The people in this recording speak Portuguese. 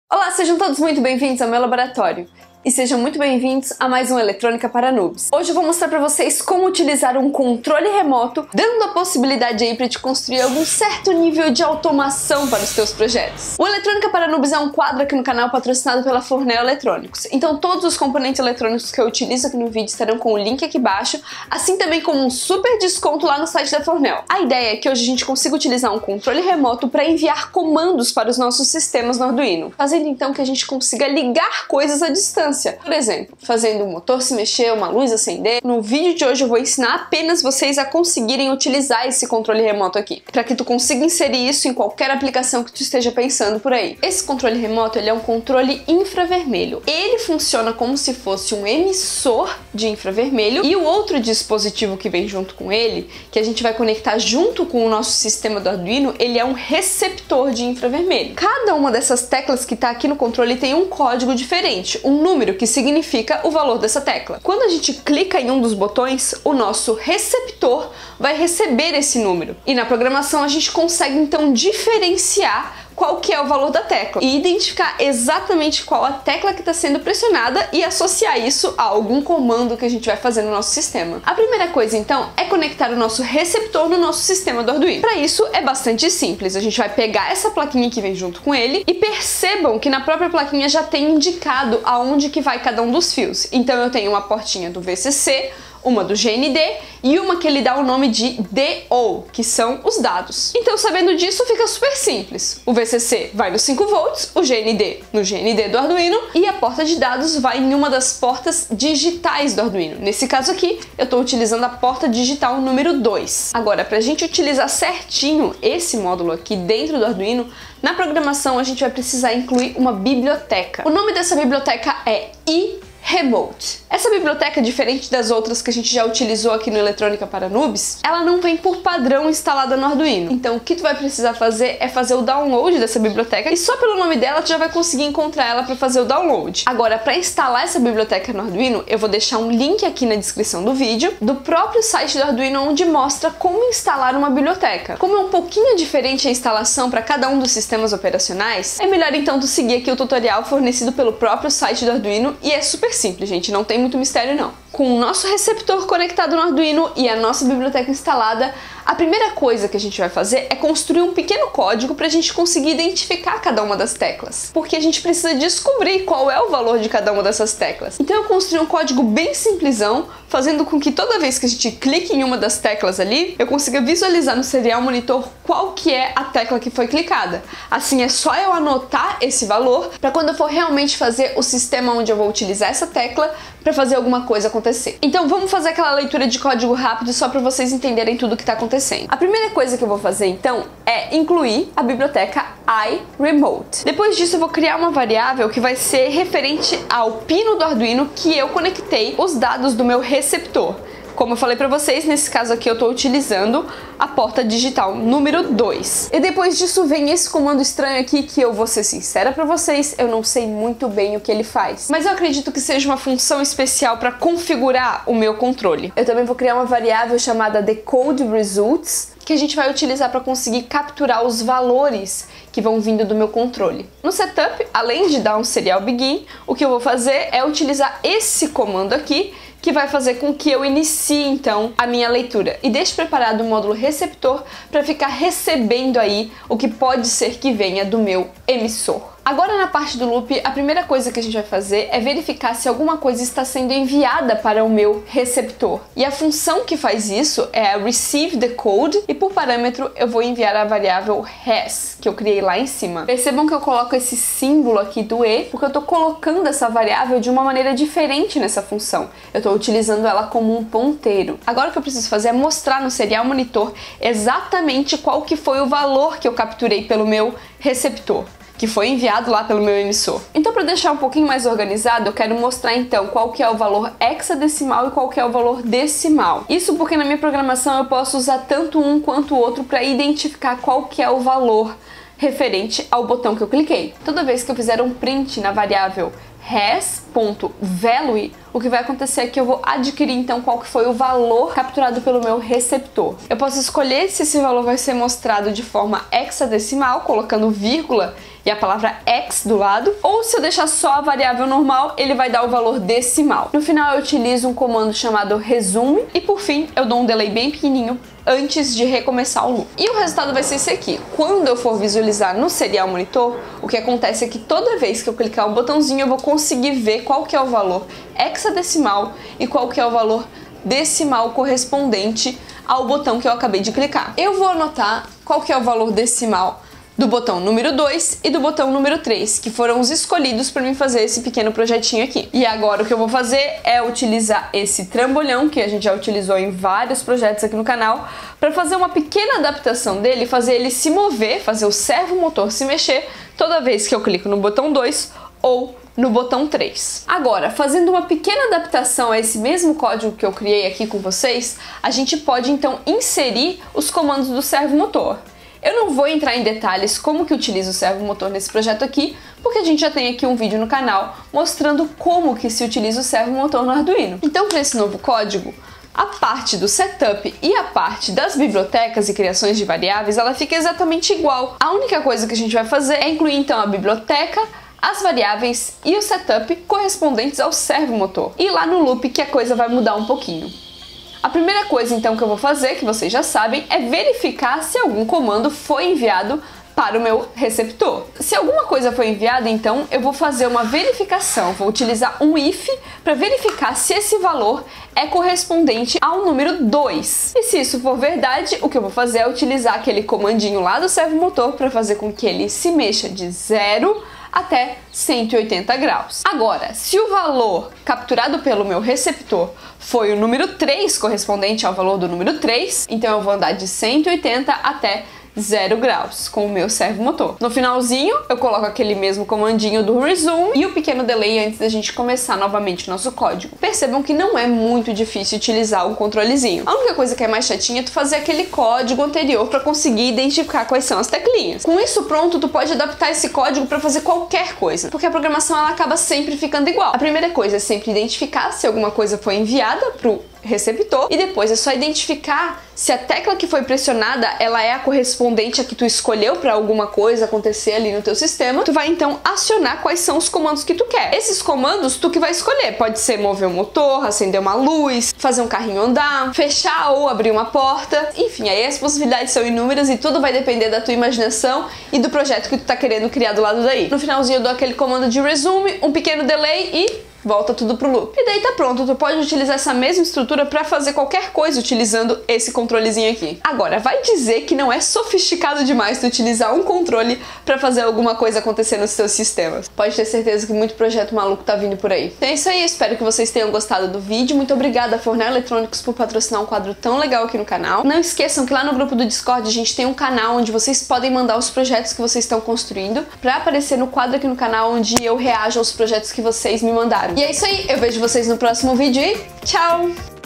Olá, sejam todos muito bem-vindos ao meu laboratório. E sejam muito bem-vindos a mais um Eletrônica para Noobs. Hoje eu vou mostrar para vocês como utilizar um controle remoto, dando a possibilidade aí para te construir algum certo nível de automação para os teus projetos. O Eletrônica para Noobs é um quadro aqui no canal patrocinado pela Fornel Eletrônicos. Então todos os componentes eletrônicos que eu utilizo aqui no vídeo estarão com o link aqui embaixo, assim também como um super desconto lá no site da Fornel. A ideia é que hoje a gente consiga utilizar um controle remoto para enviar comandos para os nossos sistemas no Arduino, fazendo então que a gente consiga ligar coisas à distância. Por exemplo, fazendo um motor se mexer, uma luz acender. No vídeo de hoje eu vou ensinar apenas vocês a conseguirem utilizar esse controle remoto aqui, para que tu consiga inserir isso em qualquer aplicação que tu esteja pensando por aí. Esse controle remoto, ele é um controle infravermelho. Ele funciona como se fosse um emissor de infravermelho e o outro dispositivo que vem junto com ele, que a gente vai conectar junto com o nosso sistema do Arduino, ele é um receptor de infravermelho. Cada uma dessas teclas que está aqui no controle tem um código diferente, um número que significa o valor dessa tecla. Quando a gente clica em um dos botões, o nosso receptor vai receber esse número. E na programação a gente consegue então diferenciar qual que é o valor da tecla e identificar exatamente qual a tecla que está sendo pressionada e associar isso a algum comando que a gente vai fazer no nosso sistema. A primeira coisa então é conectar o nosso receptor no nosso sistema do Arduino. Para isso é bastante simples, a gente vai pegar essa plaquinha que vem junto com ele e percebam que na própria plaquinha já tem indicado aonde que vai cada um dos fios. Então eu tenho uma portinha do VCC, uma do GND e uma que ele dá o nome de DO, que são os dados. Então, sabendo disso, fica super simples. O VCC vai no 5 volts, o GND no GND do Arduino e a porta de dados vai em uma das portas digitais do Arduino. Nesse caso aqui, eu estou utilizando a porta digital número 2. Agora, para a gente utilizar certinho esse módulo aqui dentro do Arduino, na programação a gente vai precisar incluir uma biblioteca. O nome dessa biblioteca é iRemote. Essa biblioteca, diferente das outras que a gente já utilizou aqui no Eletrônica para Noobs, ela não vem por padrão instalada no Arduino. Então o que tu vai precisar fazer é fazer o download dessa biblioteca e só pelo nome dela tu já vai conseguir encontrar ela para fazer o download. Agora, para instalar essa biblioteca no Arduino, eu vou deixar um link aqui na descrição do vídeo do próprio site do Arduino onde mostra como instalar uma biblioteca. Como é um pouquinho diferente a instalação para cada um dos sistemas operacionais, é melhor então tu seguir aqui o tutorial fornecido pelo próprio site do Arduino e é super simples, gente, não tem muito mistério não. Com o nosso receptor conectado no Arduino e a nossa biblioteca instalada, a primeira coisa que a gente vai fazer é construir um pequeno código para a gente conseguir identificar cada uma das teclas, porque a gente precisa descobrir qual é o valor de cada uma dessas teclas. Então eu construí um código bem simplesão, fazendo com que toda vez que a gente clique em uma das teclas ali, eu consiga visualizar no serial monitor qual que é a tecla que foi clicada. Assim é só eu anotar esse valor para quando eu for realmente fazer o sistema onde eu vou utilizar essa tecla para fazer alguma coisa acontecer. Então vamos fazer aquela leitura de código rápido só para vocês entenderem tudo que está acontecendo. A primeira coisa que eu vou fazer então é incluir a biblioteca iRemote. Depois disso eu vou criar uma variável que vai ser referente ao pino do Arduino que eu conectei os dados do meu receptor. Como eu falei pra vocês, nesse caso aqui eu tô utilizando a porta digital número 2. E depois disso vem esse comando estranho aqui que eu vou ser sincera pra vocês, eu não sei muito bem o que ele faz. Mas eu acredito que seja uma função especial para configurar o meu controle. Eu também vou criar uma variável chamada decodeResults, que a gente vai utilizar para conseguir capturar os valores que vão vindo do meu controle. No setup, além de dar um serial begin, o que eu vou fazer é utilizar esse comando aqui, que vai fazer com que eu inicie então a minha leitura e deixe preparado o módulo receptor para ficar recebendo aí o que pode ser que venha do meu emissor. Agora na parte do loop, a primeira coisa que a gente vai fazer é verificar se alguma coisa está sendo enviada para o meu receptor. E a função que faz isso é a receive the code e por parâmetro eu vou enviar a variável has, que eu criei lá em cima. Percebam que eu coloco esse símbolo aqui do e, porque eu estou colocando essa variável de uma maneira diferente nessa função. Eu estou utilizando ela como um ponteiro. Agora o que eu preciso fazer é mostrar no serial monitor exatamente qual que foi o valor que eu capturei pelo meu receptor, que foi enviado lá pelo meu emissor. Então, para deixar um pouquinho mais organizado, eu quero mostrar então qual que é o valor hexadecimal e qual que é o valor decimal. Isso porque na minha programação eu posso usar tanto um quanto o outro para identificar qual que é o valor referente ao botão que eu cliquei. Toda vez que eu fizer um print na variável has.value, o que vai acontecer é que eu vou adquirir então qual que foi o valor capturado pelo meu receptor. Eu posso escolher se esse valor vai ser mostrado de forma hexadecimal, colocando vírgula e a palavra x do lado, ou se eu deixar só a variável normal, ele vai dar o valor decimal. No final eu utilizo um comando chamado resume e por fim eu dou um delay bem pequenininho antes de recomeçar o loop. E o resultado vai ser esse aqui. Quando eu for visualizar no Serial Monitor, o que acontece é que toda vez que eu clicar um botãozinho eu vou conseguir ver qual que é o valor hexadecimal e qual que é o valor decimal correspondente ao botão que eu acabei de clicar. Eu vou anotar qual que é o valor decimal do botão número 2 e do botão número 3, que foram os escolhidos para mim fazer esse pequeno projetinho aqui. E agora o que eu vou fazer é utilizar esse trambolhão, que a gente já utilizou em vários projetos aqui no canal, para fazer uma pequena adaptação dele, fazer ele se mover, fazer o servomotor se mexer toda vez que eu clico no botão 2 ou no botão 3. Agora, fazendo uma pequena adaptação a esse mesmo código que eu criei aqui com vocês, a gente pode então inserir os comandos do servomotor. Eu não vou entrar em detalhes como que utiliza o servomotor nesse projeto aqui, porque a gente já tem aqui um vídeo no canal mostrando como que se utiliza o servomotor no Arduino. Então, para esse novo código, a parte do setup e a parte das bibliotecas e criações de variáveis, ela fica exatamente igual. A única coisa que a gente vai fazer é incluir então a biblioteca, as variáveis e o setup correspondentes ao servomotor. E lá no loop que a coisa vai mudar um pouquinho. A primeira coisa então que eu vou fazer, que vocês já sabem, é verificar se algum comando foi enviado para o meu receptor. Se alguma coisa foi enviada, então eu vou fazer uma verificação, vou utilizar um if para verificar se esse valor é correspondente ao número 2. E se isso for verdade, o que eu vou fazer é utilizar aquele comandinho lá do servomotor para fazer com que ele se mexa de 0 até 180 graus. Agora, se o valor capturado pelo meu receptor foi o número 3, correspondente ao valor do número 3, então eu vou andar de 180 até 0 graus com o meu servomotor. No finalzinho, eu coloco aquele mesmo comandinho do resume e o pequeno delay antes da gente começar novamente o nosso código. Percebam que não é muito difícil utilizar o controlezinho. A única coisa que é mais chatinha é tu fazer aquele código anterior para conseguir identificar quais são as teclinhas. Com isso pronto, tu pode adaptar esse código para fazer qualquer coisa, porque a programação ela acaba sempre ficando igual. A primeira coisa é sempre identificar se alguma coisa foi enviada pro receptor e depois é só identificar se a tecla que foi pressionada ela é a correspondente a que tu escolheu para alguma coisa acontecer ali no teu sistema. Tu vai então acionar quais são os comandos que tu quer. Esses comandos tu que vai escolher, pode ser mover o motor, acender uma luz, fazer um carrinho andar, fechar ou abrir uma porta, enfim, aí as possibilidades são inúmeras e tudo vai depender da tua imaginação e do projeto que tu tá querendo criar do lado daí. No finalzinho eu dou aquele comando de resume, um pequeno delay e volta tudo pro loop. E daí tá pronto, tu pode utilizar essa mesma estrutura para fazer qualquer coisa utilizando esse controlezinho aqui. Agora, vai dizer que não é sofisticado demais tu utilizar um controle para fazer alguma coisa acontecer nos seus sistemas. Pode ter certeza que muito projeto maluco tá vindo por aí. Então é isso aí, espero que vocês tenham gostado do vídeo. Muito obrigada a Fornel Eletrônicos por patrocinar um quadro tão legal aqui no canal. Não esqueçam que lá no grupo do Discord a gente tem um canal onde vocês podem mandar os projetos que vocês estão construindo para aparecer no quadro aqui no canal onde eu reajo aos projetos que vocês me mandaram. E é isso aí, eu vejo vocês no próximo vídeo e tchau!